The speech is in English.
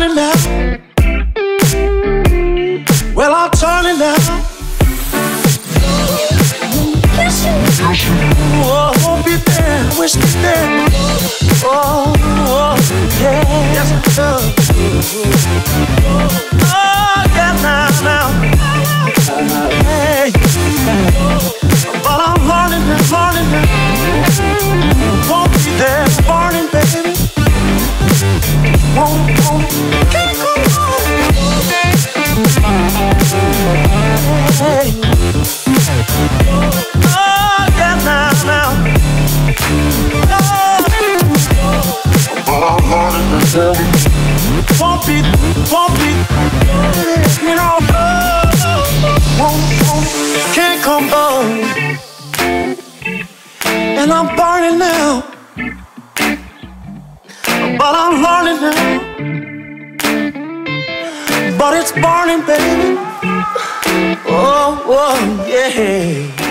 turning now. Well, I'm turning now. Oh, hope you're there, wish you're there. Oh, yeah. Yes, oh, yeah, now. Hey, but I'm learning now. Won't be there, burning, baby. Won't, can't go on. Hey. Oh, yeah, now. Oh. But I'm learning now. Won't be, you know. Won't, can't come on. And I'm burning now. But I'm learning now. But it's burning, baby. Oh, yeah.